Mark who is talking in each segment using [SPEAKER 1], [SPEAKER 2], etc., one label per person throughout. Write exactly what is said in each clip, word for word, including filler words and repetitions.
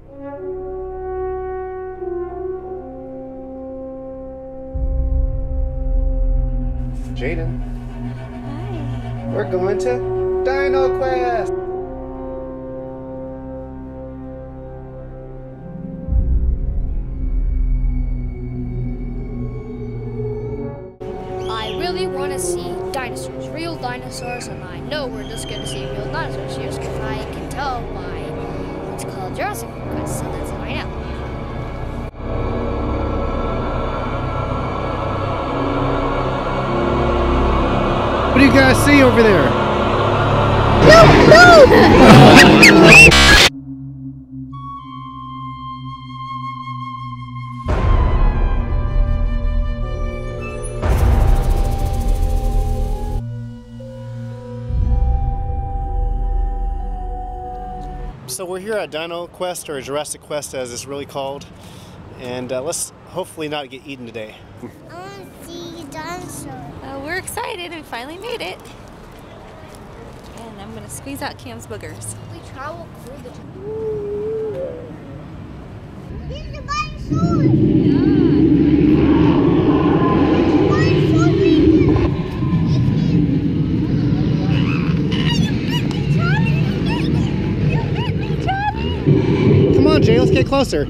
[SPEAKER 1] Jaden.
[SPEAKER 2] Hi.
[SPEAKER 1] We're going to Dino Quest!
[SPEAKER 2] I really want to see dinosaurs, real dinosaurs, and I know we're just going to see real dinosaurs here because I can tell by what's called Jurassic Quest, so that's how I know.
[SPEAKER 1] What do you guys see over there?
[SPEAKER 2] No! No!
[SPEAKER 1] So we're here at Dino Quest, or Jurassic Quest as it's really called, and uh, let's hopefully not get eaten today.
[SPEAKER 3] I want to see dinosaurs.
[SPEAKER 4] Uh, we're excited, we finally made it. And I'm gonna squeeze out Cam's boogers.
[SPEAKER 2] We traveled through the...
[SPEAKER 3] Here's the dinosaur! Yeah.
[SPEAKER 1] Come on, Jay, let's get closer.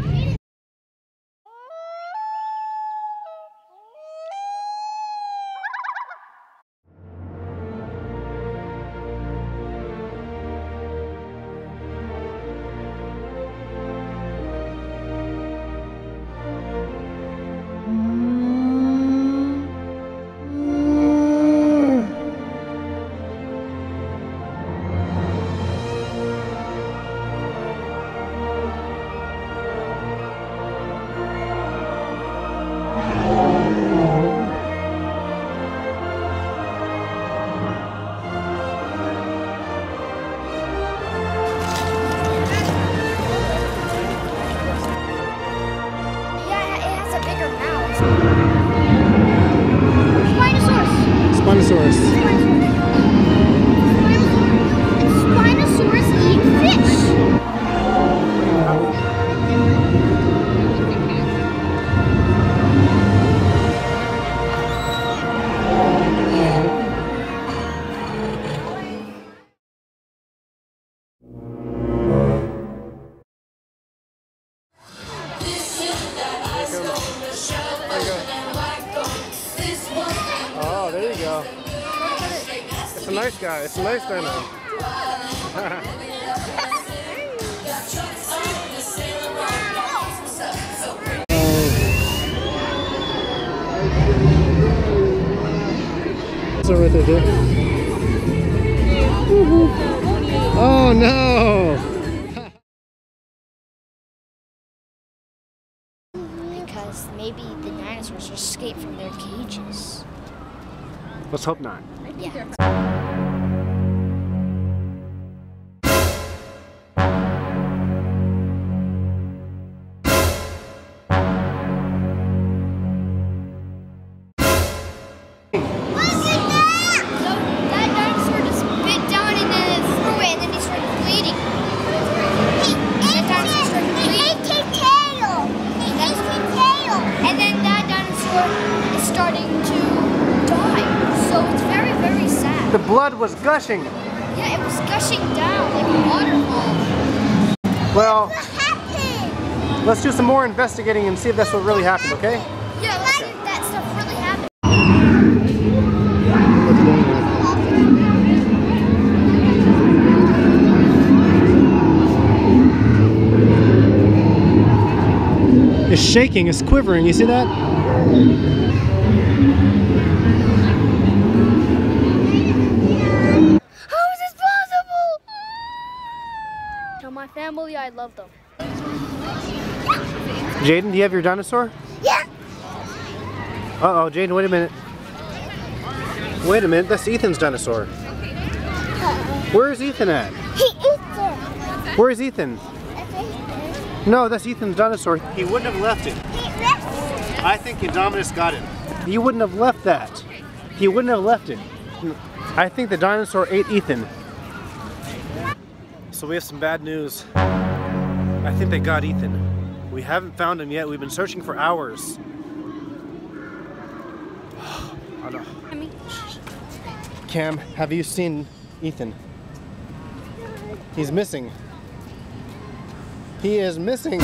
[SPEAKER 1] Spinosaurus.
[SPEAKER 3] Spinosaurus eat fish.
[SPEAKER 1] Oh, there you go. It's a nice guy. It's a nice dino. So right there, dude. Oh no!
[SPEAKER 2] Because maybe the dinosaurs escaped from their cages.
[SPEAKER 1] Let's hope not.
[SPEAKER 2] Yeah.
[SPEAKER 1] The blood was gushing.
[SPEAKER 2] Yeah, it was gushing down like a waterfall.
[SPEAKER 1] Well,
[SPEAKER 3] What happened?
[SPEAKER 1] let's do some more investigating and see if that's what really happened, okay?
[SPEAKER 2] Yeah, let's see if that stuff really happened. It's shaking, it's quivering, you see that? Tell my family I love them.
[SPEAKER 1] Jaden, do you have your dinosaur?
[SPEAKER 3] Yeah.
[SPEAKER 1] Uh-oh, Jaden, wait a minute. Wait a minute, that's Ethan's dinosaur. Where's Ethan at?
[SPEAKER 3] He eats it.
[SPEAKER 1] Where's Ethan?
[SPEAKER 3] That's right.
[SPEAKER 1] No, that's Ethan's dinosaur. He wouldn't have left it.
[SPEAKER 3] He left it.
[SPEAKER 1] I think Indominus got it. He wouldn't have left that. He wouldn't have left it. I think the dinosaur ate Ethan. So we have some bad news. I think they got Ethan. We haven't found him yet. We've been searching for hours. Oh, no. Cam, have you seen Ethan? He's missing. He is missing.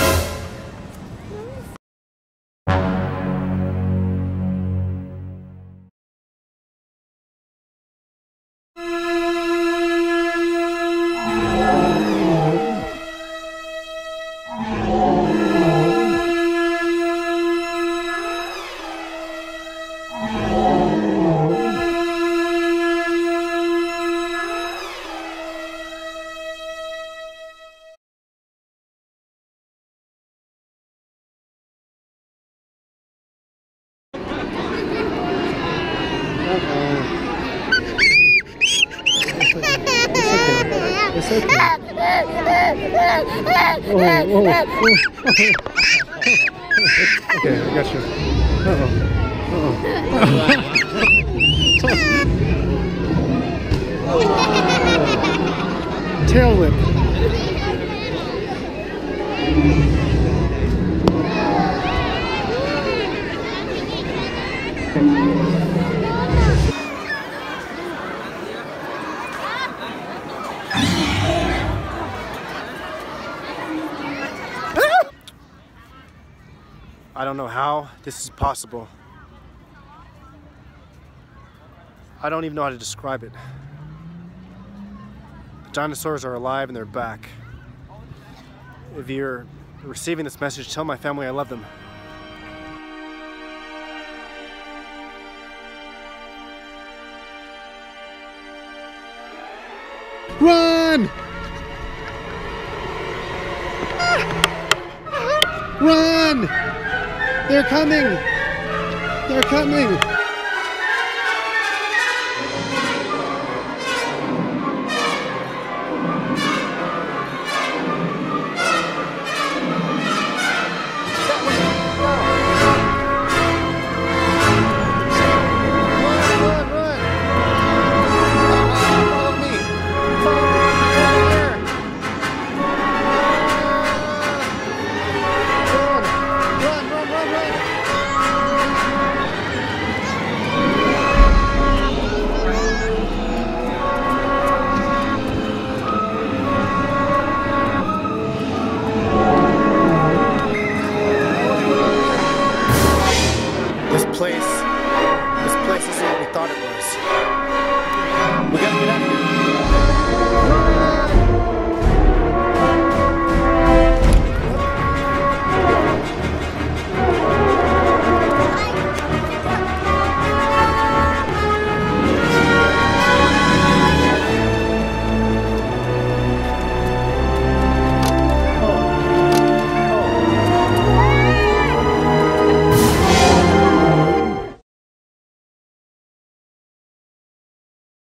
[SPEAKER 1] It's okay. Oh, oh, oh. Okay, I got you. Uh-oh. Uh-oh. Tail whip. I don't know how this is possible. I don't even know how to describe it. The dinosaurs are alive and they're back. If you're receiving this message, tell my family I love them. Run! Run! They're coming! They're coming!